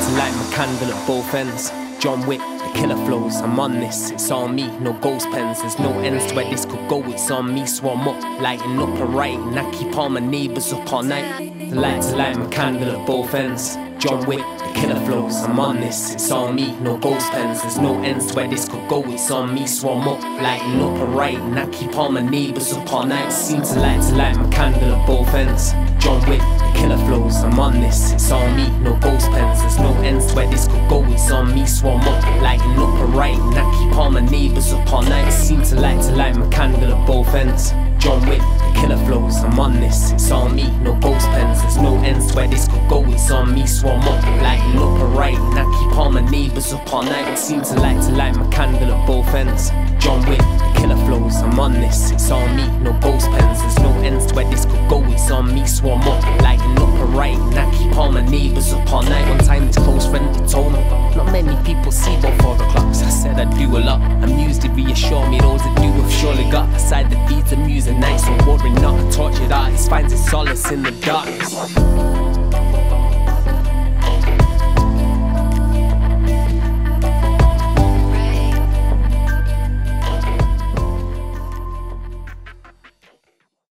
to light my candle at both ends. John Wick, the killer flows, I'm on this, it's on me, no ghost pens. There's no ends to where this could go, it's on me. So I'm up, lighting up and writing, I keep all my neighbours up all night. The light to light my candle at both ends. John Wick, the killer flows, I'm on this, it's on me, no ghost pens. There's no ends to where this could go, it's on me. So I'm up, lighting up and writing, I keep all my neighbours up all night. Seem to light my candle at both ends. John Wick, the killer flows, I'm on this, it's on me, no ghost pens. There's no ends to where this could go, it's on me. So I'm up, lighting up and writing, I keep all my neighbours up all night. Seem to light my candle at both ends. John Wick, the killer flows, I'm on this, it's on me, no ghost pens. There's no ends to where this could go, it's on me. So I'm up, lighting up and writing, I keep all my neighbours up all night. Seem to light my candle at both ends. John Wick, the killer flows, I'm on this, it's on me, no ghost pens. There's no ends to where this could go, it's on me. So I'm up, lighting up and writing, I keep all my neighbours up all night. One time this close friend he told me, not many people see about 4 o'clock. I said I do a lot, I'm used to reassure me those that do have surely got a side that feeds the music night. So worry not, a tortured artist finds its solace in the darkness.